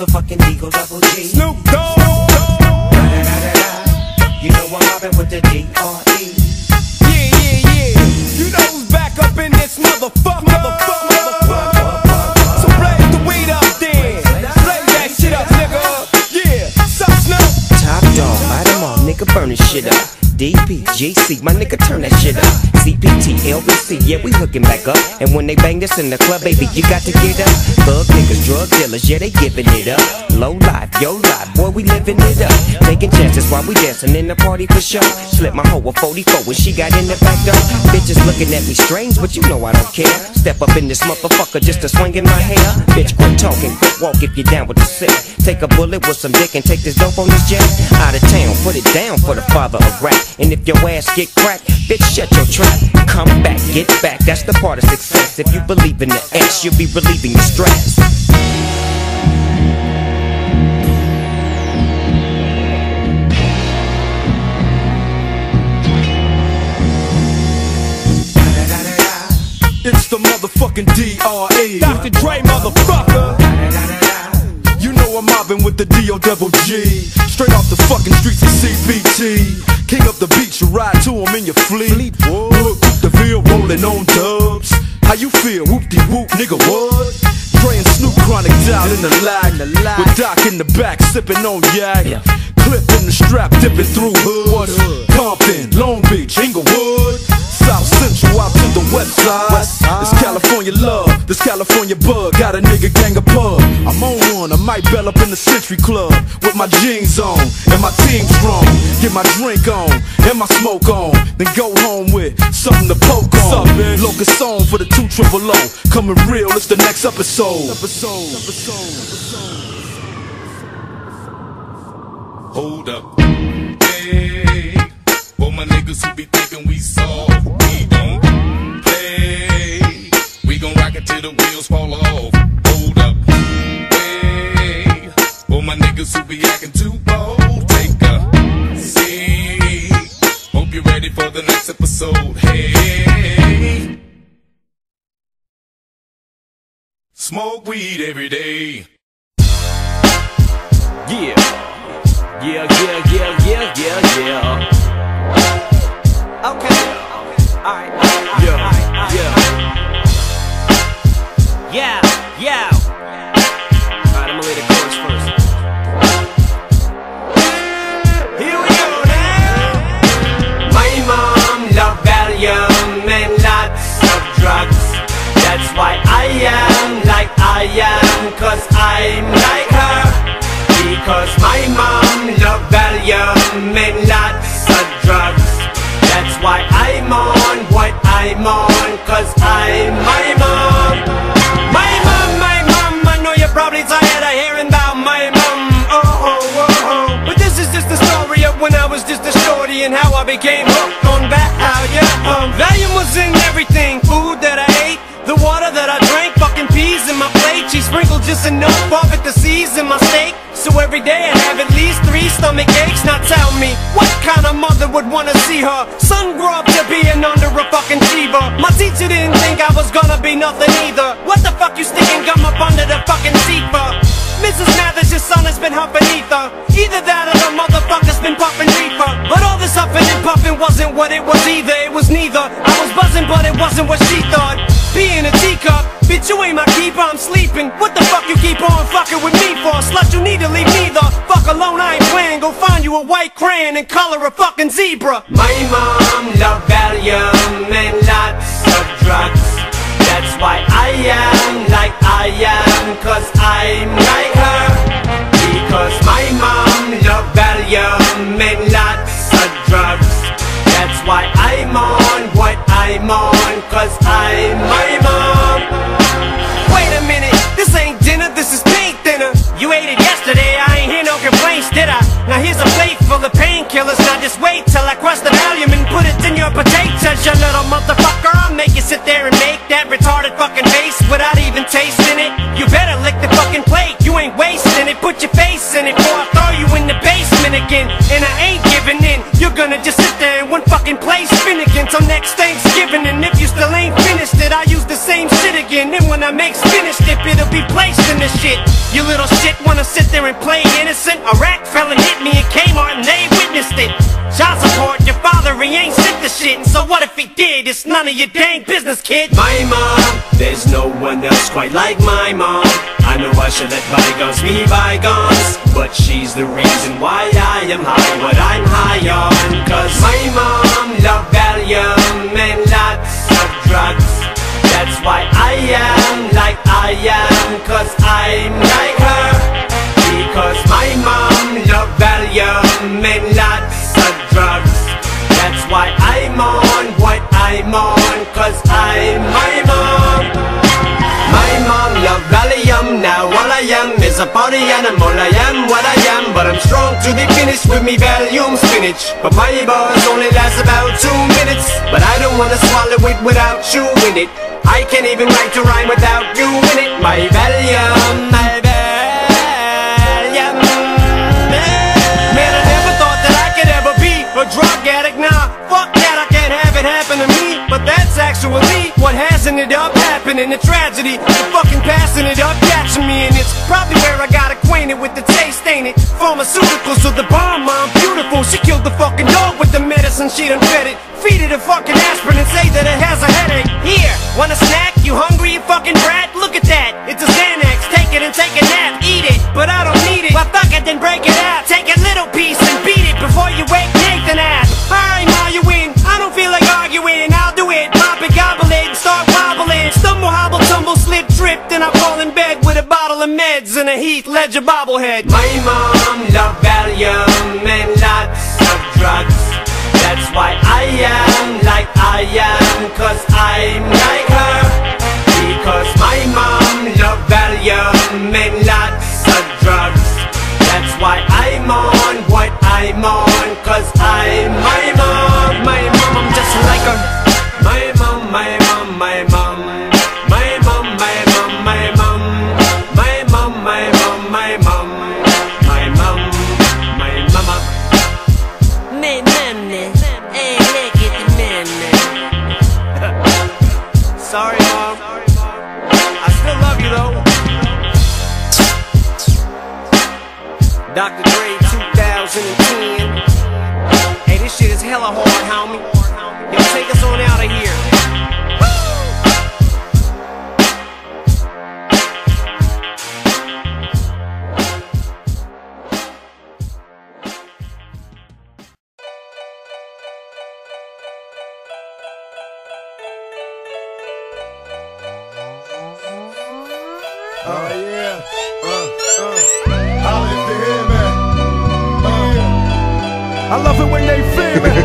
motherfucking Eagle Double G. Snoop Dogg. You know I'm mobbing with the D.R.E. Yeah. You know who's back up in this motherfucker. So blaze the weed up then. Blaze that shit up, nigga. Yeah. Sup, Snoop? Top dog, light 'em all, nigga, burn this shit up. DPGC, my nigga, turn that shit up. CPT, LBC, yeah, we hooking back up. And when they bang this in the club, baby, you got to get up. Thug niggas, drug dealers, yeah, they giving it up. Low life, yo life, boy, we living it up. Taking chances while we dancing in the party for sure. Slip my hoe a 44 when she got in the back door. Bitches looking at me strange, but you know I don't care. Step up in this motherfucker just to swing in my hair. Bitch, quit talking, quit walk if you're down with the sick. Take a bullet with some dick and take this dope on this jet. Out of town, put it down for the father of rap. And if your ass get cracked, bitch, shut your trap. Come back, get back, that's the part of success. If you believe in the X, you'll be relieving your stress. It's the motherfucking D.R.E. Dr. Dre, motherfucker. You know I'm mobbing with the D.O.G. Straight off the fucking streets of CPT. King up the beach, you ride to him in your fleet. Look, the Ville rolling on dubs. How you feel? Whoop-de-whoop, nigga, what? Dre and Snoop chronic out in the lag. With Doc in the back, sipping on yak. Clip in the strap, dipping through hood. Compton, Long Beach, Inglewood. South Central out to the west side. This California love, this California bug. Got a nigga gang of pub. I'm on one, I might bell up in the Century Club with my jeans on and my team strong. Get my drink on and my smoke on, then go home with something to poke on. Locust song for the 2 triple O. Coming real, it's the next episode. Hold up, hey, for my niggas who be thinking we soft, we don't play. We gon' rock it till the wheels fall off. Hold up, hey, for my niggas who be acting too bold, take a seat. Hope you're ready for the next episode. Hey, smoke weed every day. Yeah. Okay. Alright. Yeah. Alright, I'ma lay the chorus first. Here we go now. My mom loved Valium and lots of drugs. That's why I am like I am, 'cause I'm like her. Because my mom loved Valium and lots of drugs. That's why I'm on what I'm on, 'cause I'm my mom. My mom, I know you're probably tired of hearing about my mom. But this is just the story of when I was just a shorty and how I became hooked on Valium. Valium was in everything, food that I ate, the water that I drank, fucking peas in my plate. She sprinkled just enough of it to season my steak. So every day I have at least 3 stomach aches. Now tell me, what kind of mother would wanna see her son grow up to being under a fucking fever? My teacher didn't think I was gonna be nothing either. What the fuck you sticking gum up under the fucking seat for? Mrs. Mathers, your son has been huffing ether. Either that or the motherfucker's been puffing reefer. But all this huffing and puffing wasn't what it was either. It was neither. I was buzzing but it wasn't what she thought. Being a teacup, bitch, you ain't my keeper, I'm sleeping. What the fuck you keep on fucking with me for? Slut, you need to leave me the fuck alone, I ain't playing. Go find you a white crayon and color a fucking zebra. My mom loved Valium and lots of drugs. That's why I am like I am, 'cause I'm like her. Because my mom loved Valium and lots of drugs. That's why I'm on what I'm on, 'cause I'm my mom. Wait a minute, this ain't dinner, this is paint thinner. You ate it yesterday, I ain't hear no complaints, did I? Now here's a plate full of painkillers. Now just wait till I crush the Valium and put it in your potatoes, you little motherfucker. I'll make you sit there and make that retarded fucking face without even tasting it. You better lick the fucking plate, you ain't wasting it. Put your face in it before I throw you in the basement again. And I ain't giving in, you're gonna just sit there in one fucking place, spin again till next Thanksgiving. And if you still ain't finished it, I use the same shit again. Then when I make spinach dip, it'll be placed in the shit. You little shit wanna wanna sit there and play innocent? A rack felon hit me at Kmart and they witnessed it. Child support, your father, he ain't sent the shit. And so what if he did? It's none of your dang business, kid. My mom, there's no one else quite like my mom. I know I should let bygones be bygones, but she's the reason why I am high, what I'm high on. Cause my mom loved Valium and lots of drugs. That's why I am like I am, cause I'm like her. Because my mom loved Valium and lots of drugs. That's why I'm on what I'm on, cause I'm my mom. My mom loved Valium, now all I am is a party animal. I am what I am, but I'm strong to the finish with me Valium spinach. But my bars only last about 2 minutes, but I don't wanna swallow it without you in it. I can't even write to rhyme without you in it. My Valium, my Valium. Man, I never thought that I could ever be a drug addict. Nah, fuck that, I can't have it happen to me. But that's actually what has ended up happening. The tragedy, the fucking passing it up, catching me. And it's probably where I got acquainted with the taste, ain't it? Pharmaceuticals with the bomb, mom, beautiful. She killed the fucking dog with the medicine, she done fed it. Feed it a fucking aspirin and say that it has a headache. Here, want a snack? You hungry, you fucking brat? Look at that, it's a Xanax. Take it and take a nap, eat it, but I don't need it. Well, fuck it, then break it out. Take a little piece and beat it before you wake Nathan up. Alright, now you win, I don't feel like arguing. I'll do it, pop it, gobble it, and start wobbling. Stumble, hobble, tumble, slip, trip, then I fall in bed with a bottle of meds and a Heath Ledger bobblehead. My mom loved Valium and lots of drugs. That's why I am like I am, cause I'm like her. Because my mom loved Valium and lots of drugs. That's why I'm on what I'm on, cause I'm my mom. My mom, I'm just like her. My mom, my mom, my mom. My mom, my mom, my mom. My mom, my mom, my mom. My mom, my mama. Sorry, mom. I still love you though. Dr. Dre 2010. Hey, this shit is hella hard, homie. Yo, take us on out of here. Yeah. Holla if you hear me. I love it when they feel me.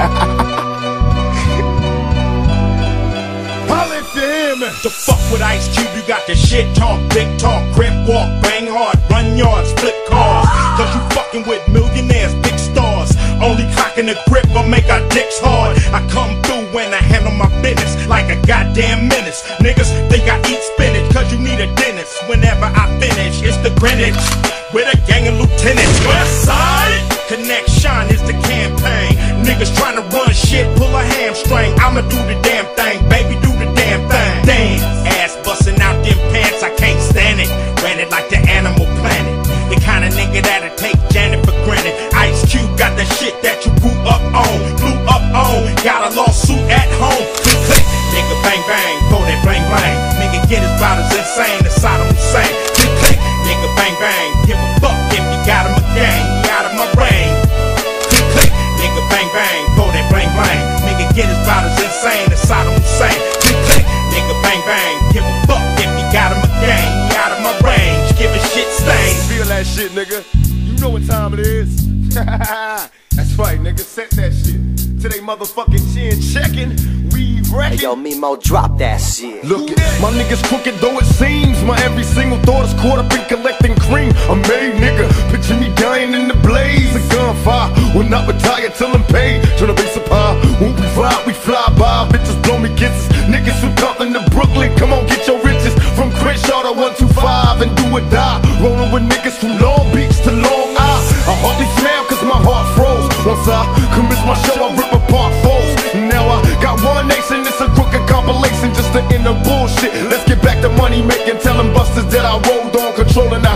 Holla if you hear me. The fuck with Ice Cube, you got the shit talk, big talk, grip walk, bang hard, run yards, flip cars. Cause you fucking with millionaires, big stars. Only cocking the grip will make our dicks hard. I come through when I handle my business like a goddamn menace. Niggas think I eat spinach cause you need a dentist. Whenever I finish, it's the Greenwich with a gang of lieutenants. West side connection is the campaign. Niggas trying to run shit, pull a hamstring. I'ma do the damn thing, baby, do the damn thing. Damn, ass busting out them pants, I can't stand it. Ran it like the Animal Planet. The kind of nigga that'll take Janet for granted. Ice Cube got the shit that you grew up on, blew up on. Got a lawsuit at home. Click, click, nigga, bang, bang, throw that bang, bang. Nigga get his bout as insane as Saddam Hussein. Click, click, nigga, bang, bang. Give a fuck if you got him again. He out of my range. Click, click, nigga, bang, bang, throw that bang, bang. Nigga get his bout as insane as Saddam Hussein. Click, click, nigga, bang, bang. Give a fuck if you got him again. He out of my range. Give a shit stain. Feel that shit, nigga. You know what time it is. That's right, nigga. Set that shit to they motherfucking chin checking. We wrecking. Hey, yo, Mimo, drop that shit. Look it, my niggas crooked though it seems. My every single thought is caught up in collecting cream. A made nigga, picture me dying in the blaze. A gunfire will not retire till I'm paid. Turn the bass up high, when we fly by. Bitches blow me kisses, niggas who Compton to Brooklyn. Come on, get your riches from Crenshaw to 125 and do or die. Rolling with niggas from Long Beach to Long Island. I hardly smile cause my heart froze. Once I commence my show, I rip apart foes. Now I got one nation, it's a crooked compilation just to end the bullshit. Let's get back to money making, telling busters that I rolled on, controlling the house.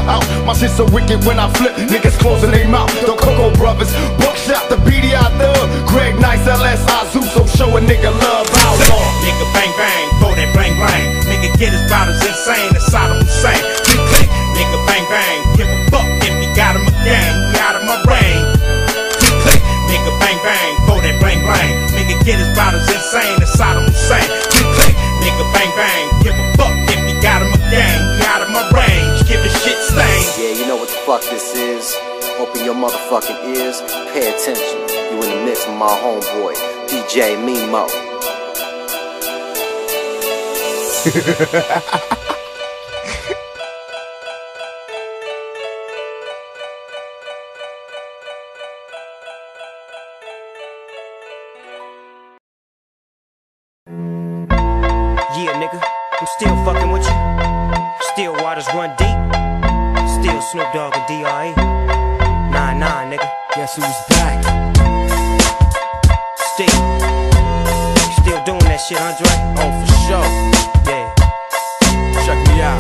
My shit so wicked when I flip, niggas closing their mouth. The Coco Brothers, Buckshot, the BDI Thug, Greg Nice, LS, Azu, so show a nigga love. Outlaw. Nigga bang bang, throw that blang blang. Nigga get his bout as insane as Saddam Hussein. Click click, nigga bang bang. Give a fuck if you got him again, you out of my brain. Click click, nigga bang bang, throw that blang blang. Nigga get his bout as insane as Saddam Hussein. Click click, nigga bang bang. Give a fuck if you got him again, you out of my range. Give the shit stain. Yeah, you know what the fuck this is. Open your motherfucking ears, pay attention. You in the mix with my homeboy, DJ Mimo. Yeah, nigga, I'm still fucking with you. Still waters run deep. Still Snoop Dogg and D.R.E. Nah, nigga. Guess who's back? Still doing that shit, Andre? Oh, for sure. Yeah. Check me out.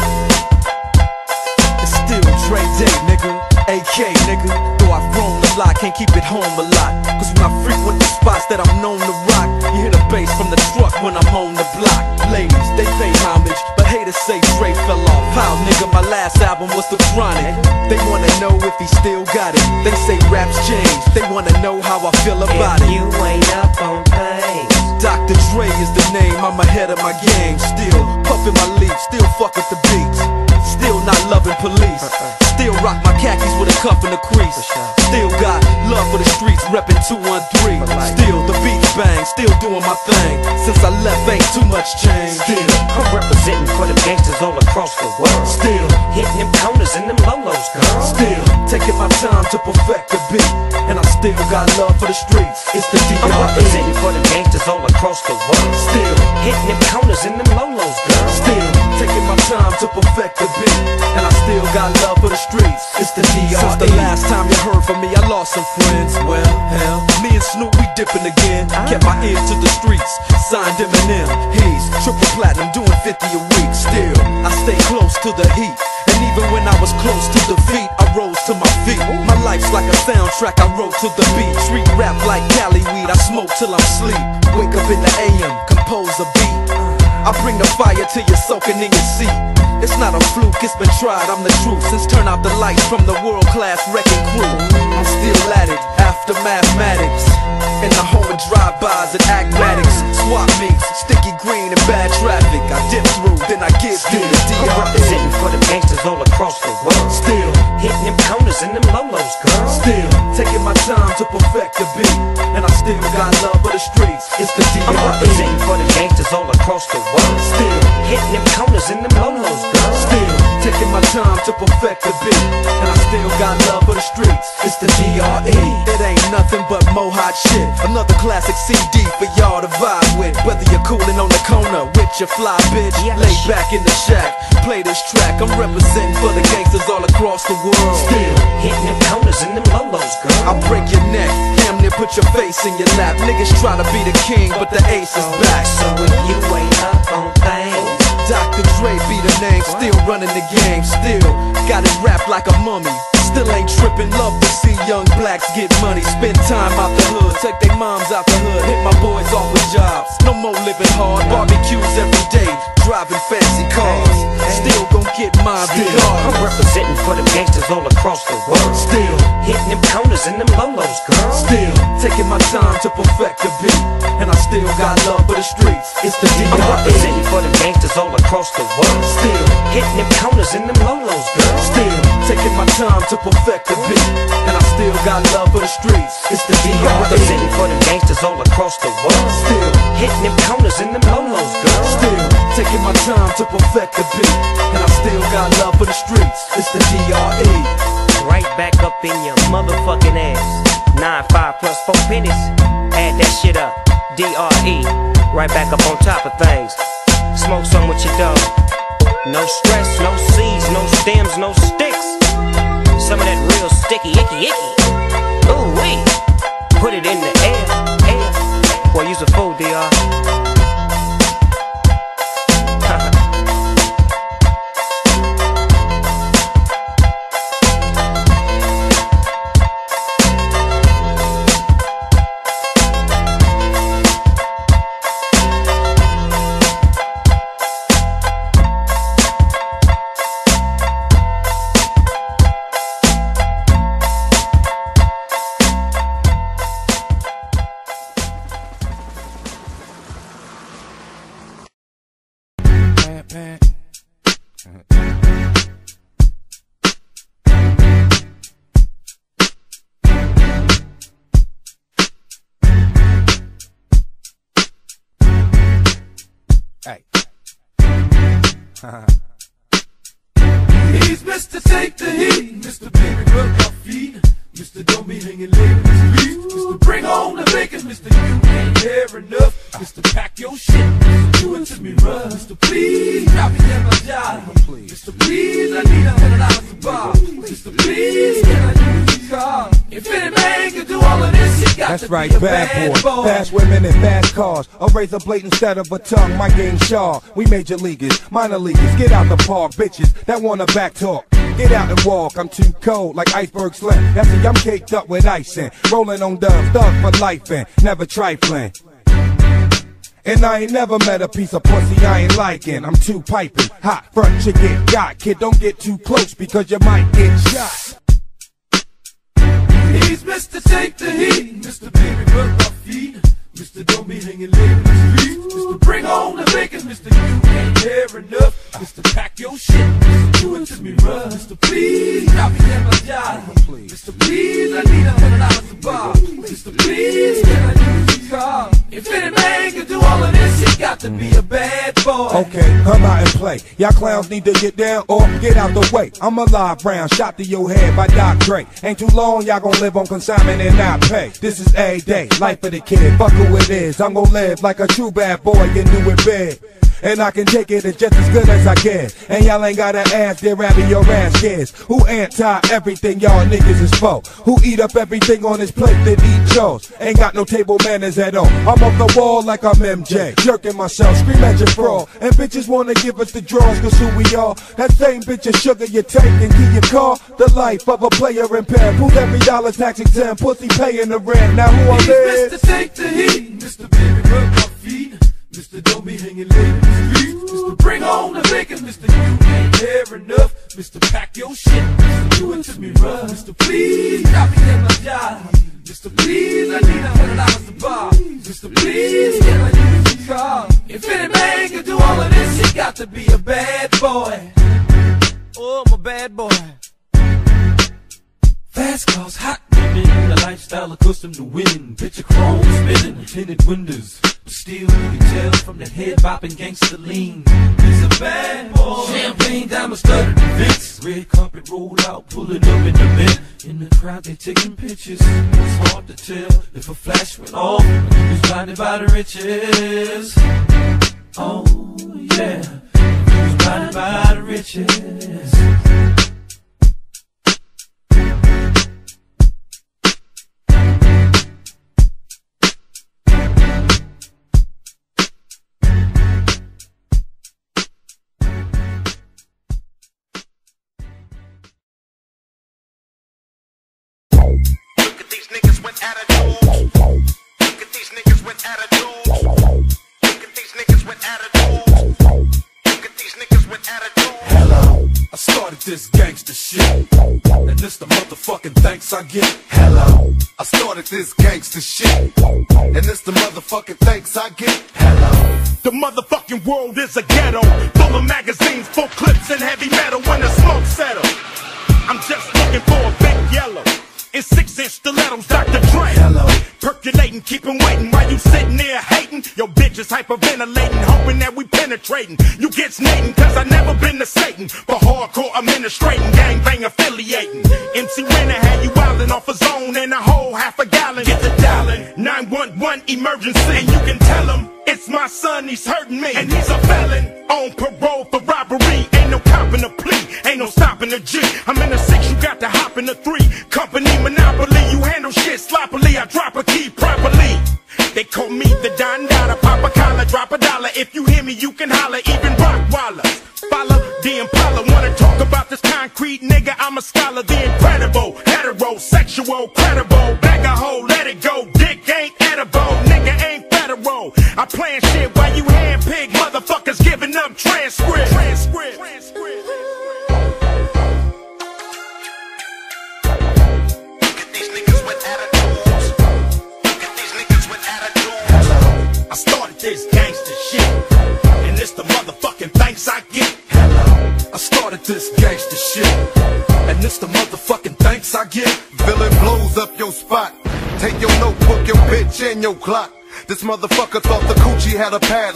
It's still Dre Day, nigga. AK, nigga. Though I've grown a lot, can't keep it home a lot. Cause when I frequent the spots that I'm known to rock, you hear the bass from the truck when I'm on the block. Ladies, they pay homage, but haters say Dre fell off. How, nigga, my last album was The Chronic. They wanna know if he still got it. They say raps change, they wanna know how I feel about it. You ain't up on things. Dr. Dre is the name, I'm ahead of my game. Still puffin' my leaf, still fuck with the beats. Still not loving police. Still rock my khakis with a cuff and a crease. Still got love for the streets, reppin' 213. Still the beats bang, still doing my thing. Since I left ain't too much change. Still I'm representing for the gangsters all across the world. Still hitting them corners and them lolos, girl. Still taking my time to perfect the beat. And I still got love for the streets. It's the I'm D.R.E. representing for the gangsters all across the world. Still hitting them corners and them lolos, girl. Still taking my time to perfect the beat. And I still got love for the streets. It's the D.R.E. Since the last time you heard from me, I lost some friends. Well, hell, me and Snoop, we dipping again. Kept my ear to the streets, signed Eminem. He's triple platinum, doing 50 a week. Still, I stay close to the heat. And even when I was close to defeat, I rose to my feet. My life's like a soundtrack, I wrote to the beat. Street rap like Cali weed, I smoke till I'm sleep. Wake up in the AM, compose a beat. I bring the fire till you're soaking in your seat. It's not a fluke, it's been tried, I'm the truth. Since turn out the lights from the world-class wrecking crew, I'm still at it, after mathematics. In the home of drive-bys and acmatics. Swap meets, sticky green and bad traffic. I dip through, then I give through the I'm D.R.E. representing for the gangsters all across the world. Still hitting them corners and them lolos, girl. Still taking my time to perfect the beat. And I still got love for the streets. It's the I'm D.R.E. representing for the gangsters all across the world. Still hitting them corners and them lolos, girl. Still taking my time to perfect the beat. And I still got love for the streets. It's the D.R.E. It ain't nothing but mohawk shit. Another classic CD for y'all to vibe with. Whether you're coolin' on the corner with your fly bitch, lay back in the shack, play this track. I'm representing for the gangsters all across the world. Still hitting them corners and them lolos, girl. I'll break your neck, damn near put your face in your lap. Niggas try to be the king, but the ace is back. So if you ain't up on things, Dr. Dre be the name, still running the game. Still got it wrapped like a mummy. Still ain't trippin', love to see young blacks get money. Spend time out the hood, take their moms out the hood. Hit my boys off with jobs, no more living hard. Barbecues every day, driving fancy cars. Still gon' get mine I'm regardless. representing for the gangsters all across the world. Still hitting them corners and them lolos, girl. Still taking my time to perfect the beat. And I still got love for the streets. It's the I'm D.R.E. representing for the gangsters all across the world. Still hitting them corners and them lolos, girl. Still taking my time to perfect the beat. And I still got love for the streets. It's the I'm D.R.E. representing for the gangsters all across the world. Still hitting them corners and them lolos, girl. Still taking my time to perfect the beat. And I still got love for the streets. It's the D.R.E. Right back up in your motherfucking ass. 9-5 plus 4 pennies. Add that shit up. D.R.E. Right back up on top of things. Smoke some with your dog. No stress, no seeds, no stems, no sticks. Some of that real sticky, icky. Ooh wee. Put it in the air. Boy, you's a fool, D.R. Hey. He's Mr. Take the Heat, Mr. Baby Rub My Feet, Mr. Don't Be Hanging Late in the Street, Mr. Bring On the Bacon, Mr. You Ain't There Enough, Mr. Pack Your Shit, Mr. Do It To Me Rough, Mr. Please Drop Me In My Job, Mr. Please I Need $100 to buy, Mr. Please Can I use your car? If any man can do all of this, you got That's to right, be a bad boy. Fast Fast women and fast cars. A razor blade instead of a tongue. My game sharp. We major leaguers, minor leaguers. Get out the park, bitches that wanna back talk. Get out and walk. I'm too cold like iceberg slim. That's it, I'm caked up with ice and rolling on dubs. Thug for life and never trifling. And I ain't never met a piece of pussy I ain't liking. I'm too piping. Hot front, you get got. Kid, don't get too close because you might get shot. He's Mr. Take the Heat, Mr. Baby Rub My Feet, Mr. Don't Be Hanging Late in the Street, Mr. Bring On the Bacon, Mr. You Ain't There Enough, Mr. Pack Your Shit, Mr. Do It To Me Rough, Mr. Please Drop Me In My Job, Mr. Please I Need $100 to buy, Mr. Please Can I use your car? If any man can do all of this, you got to be a bad boy. Okay, come out and play. Y'all clowns need to get down or get out the way. I'm a live round, shot to your head by Doc Dre. Ain't too long, y'all gon' live on consignment and not pay. This is a day, life of the kid. Fuck who it is. I'm gon' live like a true bad boy, get new in bed. And I can take it as just as good as I can. And y'all ain't gotta ask, they're rapping your ass kids. Who anti-everything y'all niggas is for? Who eat up everything on his plate that eat yours? Ain't got no table manners at all. I'm off the wall like I'm MJ, jerking myself, scream at your fraud. And bitches wanna give us the draws, cause who we are. That same bitch of sugar you take and keep your car. The life of a player impaired. Who's every dollar tax exempt, pussy paying the rent. Now who I'm He's Mr. Take the Heat, Mr. Baby Rub My Feet, Mr. Don't Be Hanging Late in the Street, Mr. Bring On the Bacon, Mr. You Ain't There Enough, Mr. Pack Your Shit, Mr. Do It To Me Rough, Mr. Please Drop Me In My Job, Mr. Please I Need $100 to buy, Mr. Please Can I use your car? If any man can do all of this, you got to be a bad boy. Oh, I'm a bad boy. Fast cars, hot women, a lifestyle accustomed to winning. Picture chrome spinning, tinted windows. But still you can tell from that head bopping gangster lean. He's a bad boy. Champagne diamond studded Vince. Red carpet rolled out, pulling up in the Mint. In the crowd they taking pictures. It's hard to tell if a flash went off. He was blinded by the riches. Oh yeah, he was blinded by the riches. I started this gangster shit, and this the motherfucking thanks I get. Hello. I started this gangster shit, and this the motherfucking thanks I get. Hello. The motherfucking world is a ghetto, full of magazines, full clips, and heavy metal. When the smoke settles, I'm just looking for a big yellow in 6-inch stilettos, Dr. Dre. Hello. Percolating, keeping waiting while you sitting there hating. Your bitch is hyperventilating, hoping that we penetrating. You get snating, cause I never been to Satan. For hardcore administrating, gangbang affiliating. MC Renner had you wildin' off a zone and a whole half a gallon. Get the dialing, 911 emergency. And you can tell him, it's my son, he's hurting me. And he's a felon, on parole for robbery. Ain't no copping a plea, ain't no stopping a G. I'm in a 6, you got to hop in a 3. Company monopoly, you handle shit sloppily. I drop a key properly. They call me the Don Dada, pop a collar, drop a dollar. If you hear me, you can holler, even Rockwaller. Follow the Impala, wanna talk about this concrete nigga? I'm a scholar, the incredible, heterosexual, credible. Bag a hoe, let it go, dick ain't edible, nigga ain't federal. I plan shit while you handpick motherfuckers giving up transcript. I started this gangster shit, and it's the motherfucking thanks I get. Hello. I started this gangster shit, and it's the motherfucking thanks I get. Villain blows up your spot. Take your notebook, your bitch, and your clock. This motherfucker thought the coochie had a padlock.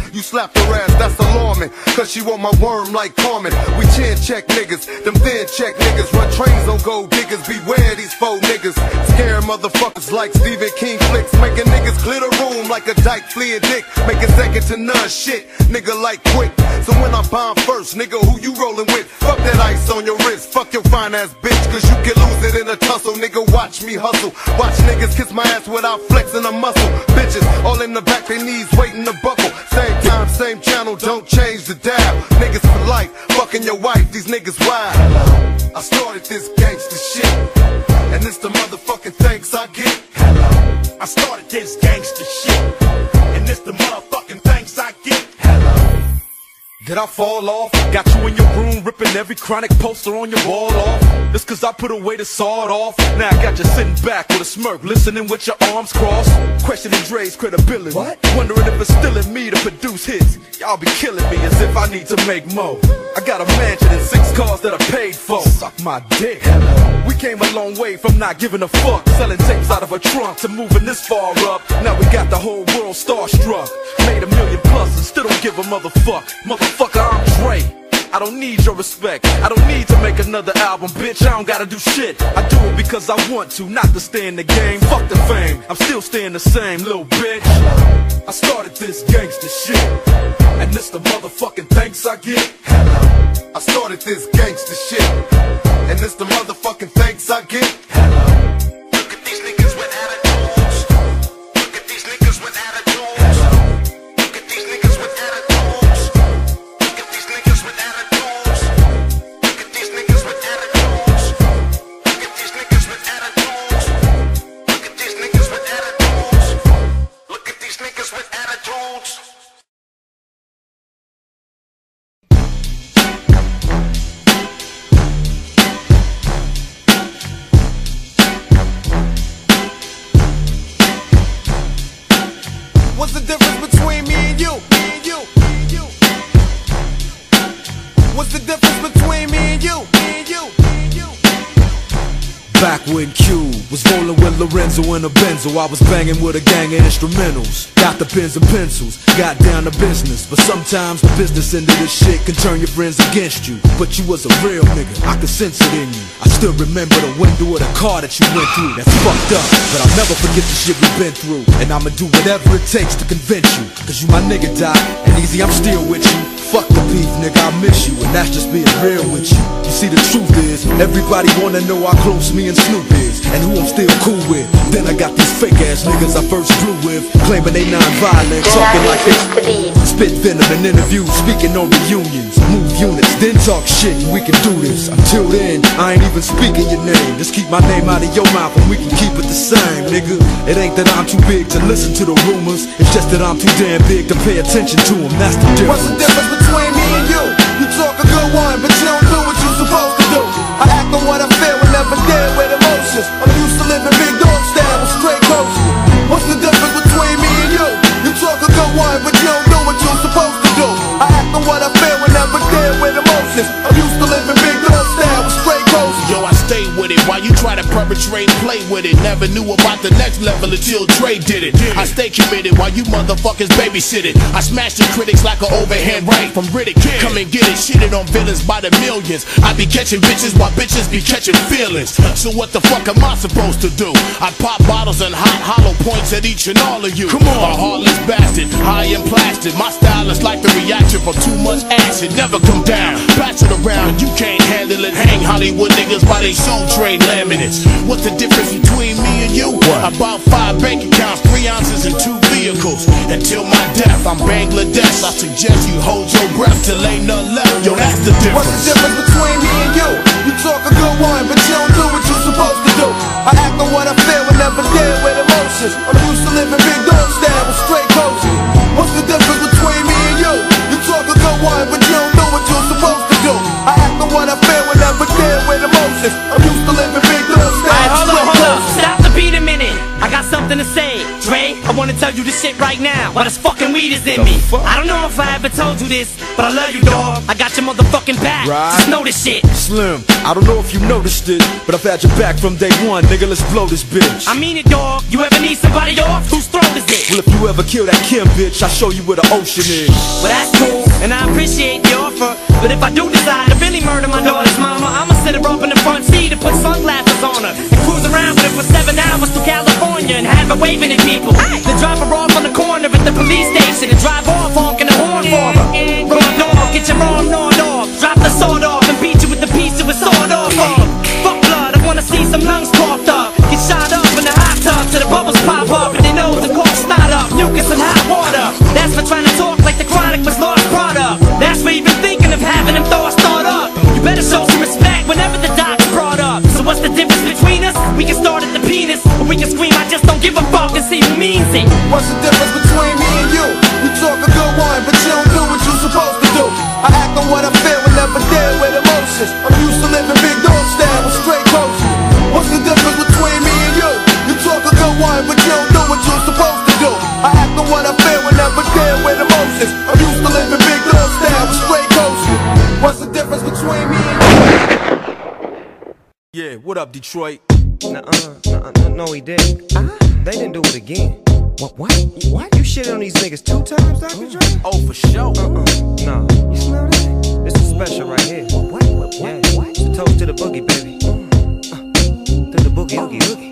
you slapped her ass, that's alarming. Cause she want my worm like Carmen. We chin check niggas, them thin check niggas. Run trains on gold diggers, beware these faux niggas. Scare motherfuckers like Stephen King flicks. Making niggas clear the room like a dyke fleeing dick. Making second to none shit, nigga like quick. So when I bomb first, nigga, who you rolling with? Fuck that ice on your wrist, fuck your fine ass bitch. Cause you can lose it in a tussle, nigga, watch me hustle. Watch niggas kiss my ass without flexing a muscle. Bitches all in the back, they knees waiting to buckle. Same time, same channel, don't change the dial. Niggas for life, fucking your wife, these niggas wild. I started this gangsta shit, and it's the motherfucking thanks I get. I started this gangsta shit, and it's the motherfucking thanks I get. Did I fall off? Got you in your room ripping every chronic poster on your wall off. Just cause I put away the sawed off. Now I got you sitting back with a smirk, listening with your arms crossed, questioning Dre's credibility. What? Wondering if it's still in me to produce hits. Y'all be killing me as if I need to make more. I got a mansion and 6 cars that I paid for. Suck my dick. We came a long way from not giving a fuck, selling tapes out of a trunk to moving this far up. Now we got the whole world starstruck. Made $1 million plus and still don't give a motherfucker, I'm Dre. I don't need your respect. I don't need to make another album, bitch. I don't gotta do shit. I do it because I want to, not to stay in the game. Fuck the fame, I'm still staying the same, little bitch. I started this gangsta shit, and it's the motherfucking thanks I get. I started this gangsta shit, and it's the motherfucking thanks I get. Look at these niggas with attitudes. Look at these niggas with attitudes. Look at these niggas with attitudes. Look at these niggas with attitudes. Look at these niggas with attitudes. Look at these niggas with attitudes. Look at these niggas with attitudes. Look at these niggas with attitudes. What's the difference between me and you? What's the difference between me and you? Back when Q was rolling with Lorenzo in a Benzo, I was banging with a gang of instrumentals. Got the pens and pencils, got down to business. But sometimes the business end of this shit can turn your friends against you. But you was a real nigga, I could sense it in you. I still remember the window of the car that you went through. That's fucked up, but I'll never forget the shit we've been through. And I'ma do whatever it takes to convince you. Cause you my nigga, Doc, and Easy, I'm still with you. Fuck the beef, nigga, I miss you, and that's just being real with you. You see, the truth is, everybody wanna know how close me and Snoop is, and who I'm still cool with. Then I got these fake ass niggas I first flew with, claiming they non-violent, talking like they spit venom in interviews, speaking on reunions, move units, then talk shit, and we can do this. Until then, I ain't even speaking your name. Just keep my name out of your mouth, and we can keep it the same, nigga. It ain't that I'm too big to listen to the rumors, it's just that I'm too damn big to pay attention to them. That's the difference. What's the difference between me and you? You talk a good one, but you don't do what you supposed to do. I act on what I feel and never deal with emotions. I'm used to living big dog style with straight coaches. What's the difference between me and you? You talk a good one, but you don't do what you're supposed to do. I act on what I feel and never deal with emotions. I'm used to living big dog style with straight coaches. Yo, I stay with it while you try to perpetrate, play with it. Never knew about the next level until Dre did it. I stay committed while you motherfuckers babysit it. I smash the critics like an overhand right from Riddick. Come and get it, shitted on villains by the millions. I be catching bitches while bitches be catching feelings. So what the fuck am I supposed to do? I pop bottles and hot hollow points at each and all of you. Come on, a heartless bastard, high and plastic. My style is like the reaction from too much acid. Never come down, pass it around. You can't handle it. Hang Hollywood niggas by they soul trade laminates. What's the difference between me and you? About 5 bank accounts, 3 ounces and 2 vehicles. Until my death, I'm Bangladesh. I suggest you hold your breath till ain't none left. Yo, that's the difference. What's the difference between me and you? You talk a good one, but you don't do what you're supposed to do. I act on what I feel and never deal with emotions. I'm used to living big dog style with straight coaches. What's the difference between me and you? You talk a good one, but you don't do what you're supposed to do. I act on what I feel and never deal with emotions. I'm used to living big dog style. Alright, hold up. Stop the beat a minute. I got something to say. Dre, I wanna tell you this shit right now, while this fucking weed is in me. I don't know if I ever told you this, but I love you, dog. I got your motherfucking back. Just know this shit. Slim, I don't know if you noticed it, but I've had your back from day one, nigga. Let's blow this bitch. I mean it, dog. You ever need somebody off? Whose throat is it? Well, if you ever kill that Kim bitch, I'll show you where the ocean is. Well, that's cool, and I appreciate the offer. But if I do decide to really murder my daughter's mama, I'ma sit her up in the front seat and put sunglasses on her and cruise around with her for 7 hours to California and have her waving at people. Then drop her off on the corner at the police station and drive off honking the horn for her. Raw dog, get your arm gnawed off. Drop the sword off and beat you with the piece of a sword off of. Fuck blood, I wanna see some lungs coughed up. Get shot up in the hot tub till the bubbles pop up and they know the corpse snot up. Mucus and hot water. That's for trying to talk like the Chronic was lost product. That's for even thinking of having them thoughts thought up. You better show some respect whenever the doc's brought up. So what's the difference between us? We can start at the penis, or we can scream, I just don't give a fuck, and see who means it. What's the difference between me and you? You talk a good one, but you don't do what you're supposed to do. I act on what I feel and never deal with emotions. I'm used to living big dog style with straight coaches. What's the difference between me and you? You talk a good one, but you don't do what you're supposed to do. I act on what I feel and never deal with emotions. I'm used to living big dog style with straight coaches. What's the difference between me and you? Yeah, what up, Detroit? No, he didn't. They didn't do it again. What? You shitted on these niggas 2 times, Dr. Dre? Oh, for sure. No. You smell that? This is special right here. What? Yeah. It's a toast to the boogie, baby. To the boogie, oogie.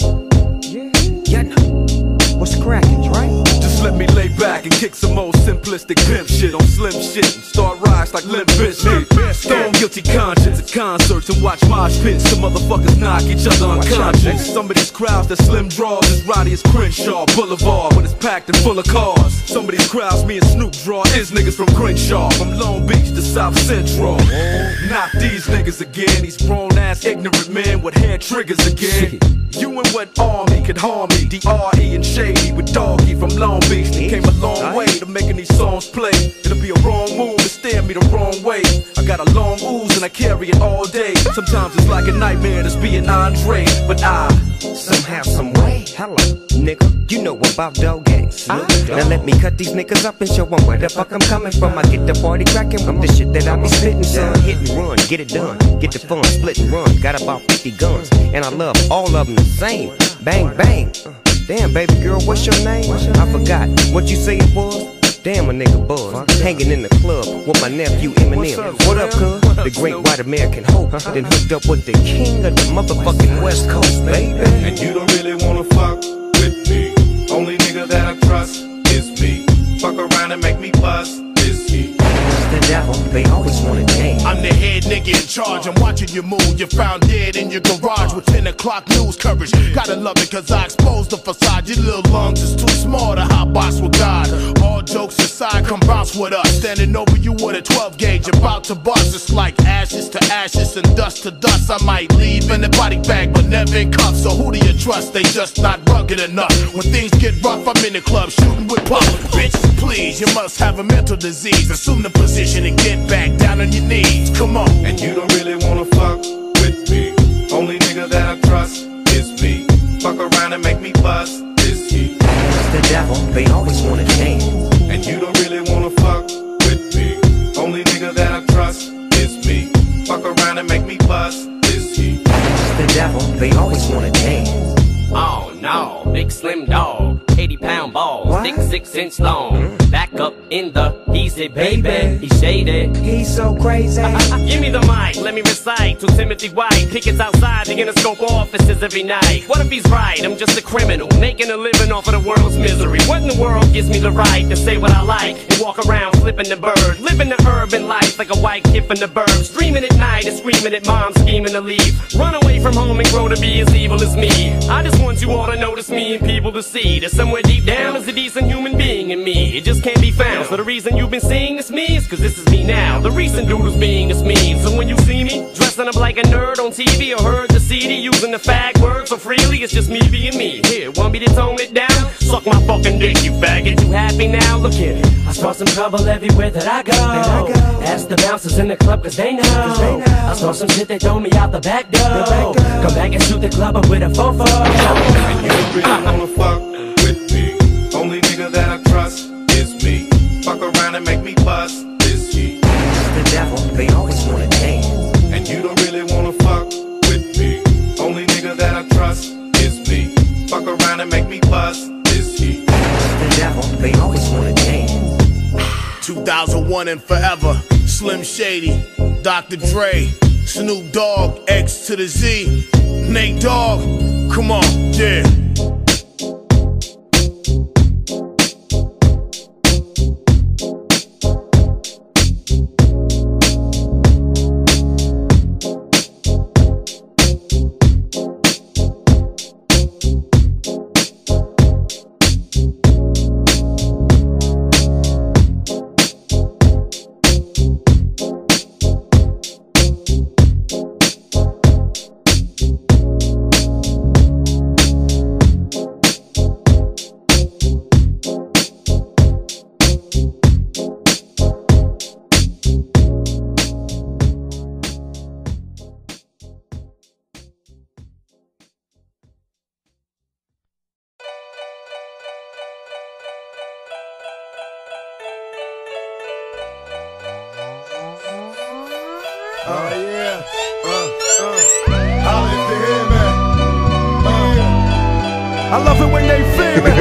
Yeah. What's crackin', Dre? Just let me lay back and kick some old simplistic pimp shit on slim shit and start rise like Limp Bizkit. Stone guilty conscience at concerts and watch mosh pits. Some motherfuckers knock each other unconscious. Some of these crowds that Slim draws as rowdy as Crenshaw Boulevard when it's packed and full of cars. Some of these crowds me and Snoop draw is niggas from Crenshaw, from Long Beach to South Central. Not these niggas again, these grown ass ignorant men with hair triggers again. You and what army could harm me? D.R.E. and Shady with Doggy from Long Beach. They came a long way to making these songs play. It'll be a wrong move to stare me the wrong way. I got a long ooze and I carry it all day. Sometimes it's like a nightmare that's being Andre, but I somehow, some way. Hello, nigga, you know about dog gangs. Now let me cut these niggas up and show them where the fuck I'm coming from. I get the party cracking from the shit that I be spitting, son. Hit and run, get it done, get the fun, split and run. Got about 50 guns, and I love all of them the same. Bang, bang. Damn, baby girl, what's your name? I forgot what you say it was. Damn, a nigga buzz, hanging in the club with my nephew Eminem. What up, cuz? The great white American hope. Then hooked up with the king of the motherfucking West Coast, baby. And you don't really wanna fuck with me. Only nigga that I trust is me. Fuck around and make me bust is he. The devil, they always want a name. I'm the head nigga in charge. I'm watching you move. You're found dead in your garage with 10 o'clock news coverage. Gotta love it cause I exposed the facade. Your little lungs is too small to hot box with God. All jokes aside, come bounce with us. Standing over you with a 12 gauge, about to bust. It's like ashes to ashes and dust to dust. I might leave in a body bag, but never in cuffs. So who do you trust? They just not rugged enough. When things get rough, I'm in the club shooting with puff. Bitch, please, you must have a mental disease. Assume the position and get back down on your knees. Come on. And you don't really wanna fuck with me. Only nigga that I trust is me. Fuck around and make me bust is he. The devil, they always want a name. And you don't really wanna fuck with me. Only nigga that I trust is me. Fuck around and make me bust is he. The devil, they always want a name. Oh no, big slim dog, 80-pound balls, thick 6-inch long. Back up in the easy, baby. He's shaded. He's so crazy. Give me the mic, let me recite to Timothy White. Pickets outside the Interscope offices every night. What if he's right? I'm just a criminal, making a living off of the world's misery. What in the world gives me the right to say what I like and walk around flipping the bird, living the urban life like a white kid from the burbs, dreaming at night and screaming at mom, scheming to leave, run away from home and grow to be as evil as me. I just want you all to notice me and people to see that somewhere deep down is a decent human being in me. It just can't be found. So the reason you've been seeing is me is cause this is me now. The recent dude who's being is me. So when you see me dressing up like a nerd on TV or heard the CD using the fag word so freely, it's just me being me. Here, want me to tone it down? Suck my fucking dick, you faggot. You happy now? Look here. I start some trouble everywhere that I go. Ask the bouncers in the club cause they know. I start some shit, they throw me out the back door. Come back and shoot the club up with a fofo. And you don't really wanna fuck with me. Only make me bust this heat. The devil, they always wanna dance. 2001 and forever. Slim Shady, Dr. Dre, Snoop Dogg, X to the Z, Nate Dogg. Come on, yeah. Yeah. Holla if you hear me. I love it when they feel me.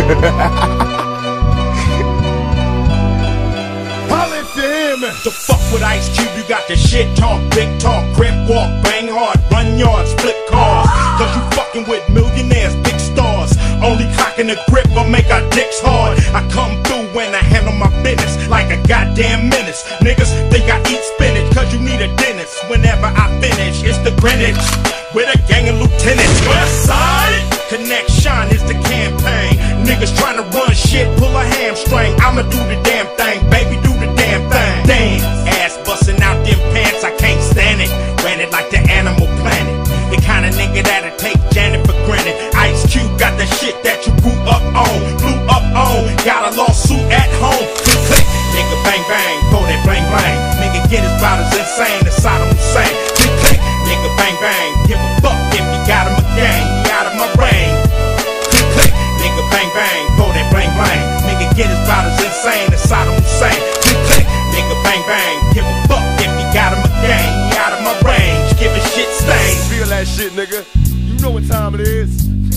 Holla if you hear me. The fuck with Ice Cube, you got the shit talk, big talk, grip walk, bang hard, run yards, flip cars. Cause you fucking with millionaires, big stars. Only cocking the grip gon' make our dicks hard. I come through when I handle my business like a goddamn menace. Niggas think I eat spinach cause you need a dentist. Whenever I finish, it's the Greenwich with a gang of lieutenants. West side connection is the campaign. Niggas trying to run shit, pull a hamstring. I'ma do the damn thing, baby, do the damn thing. Damn, ass busting out them pants, I can't stand it. Ran it like the Animal Planet. The kind of nigga that'll take Janet for granted. Ice Cube got the shit that you grew up on, blew up on. Got a lawsuit at home. Click, click, nigga bang bang, throw that blang blang. Nigga get his bout as insane as Saddam Hussein. Click, click, nigga bang bang, give a fuck if you got him again. He out of my range. Click, click, nigga bang bang, throw that blang blang. Nigga get his bout as insane as Saddam Hussein. Click, click, nigga bang bang, give a fuck if you got him again. He out of my range, give a shit stain. Feel that shit, nigga. You know what time it is.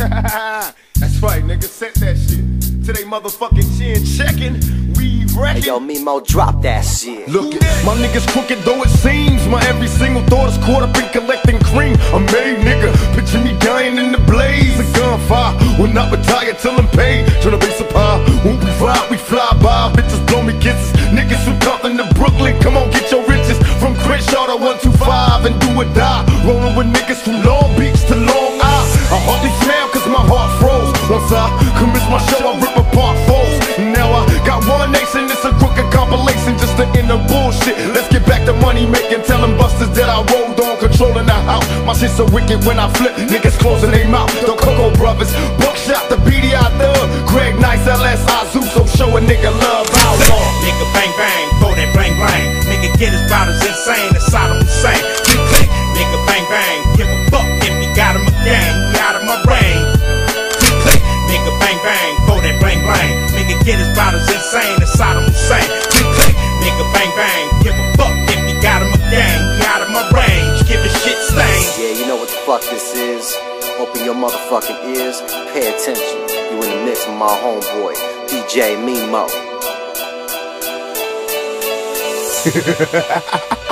That's right, nigga. Set that shit to they motherfucking chin checking. We wrecking. Hey, yo, Mimo, drop that shit. Look, my niggas crooked though it seems. My every single thought is caught up in collecting cream. A made nigga, picture me dying in the blaze. A gunfire, will not retire till I'm paid. Tryna be supply, when we fly by. Bitches blow me kisses. Niggas from Compton to Brooklyn, come on, get your riches. From Crenshaw to 125 and do or die. Rolling with niggas from Long Beach to Long Island. I hardly smile cause my heart froze. Once I commence my show, I rip apart foes. Now I got one nation, it's a crooked compilation just to end the bullshit. Let's get back to money making, telling busters that I rolled on, controlling the house. My shit so wicked when I flip, niggas closing their mouth. The Coco Brothers, Buckshot, the BDI Thug, Greg Nice, LS, Azuso, show a nigga love outlaw. Nigga bang bang, throw that blang blang. Nigga get his bout as insane as Saddam Hussein. Click click, nigga bang bang, give a fuck if you got him again. He out of my range. Click click, nigga bang bang, throw that blang blang. Nigga get his bout as insane as Saddam Hussein. Click click, nigga bang bang, give a fuck if you got him again. He out of my range, give a shit stain. Yeah, you know what the fuck this is. Open your motherfucking ears, pay attention. You in the mix with my homeboy, DJ Mimo.